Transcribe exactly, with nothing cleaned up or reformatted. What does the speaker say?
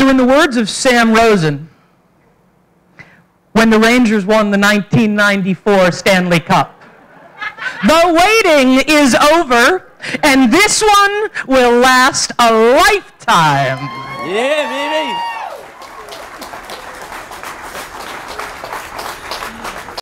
So in the words of Sam Rosen, when the Rangers won the nineteen ninety-four Stanley Cup, the waiting is over, and this one will last a lifetime. Yeah, baby.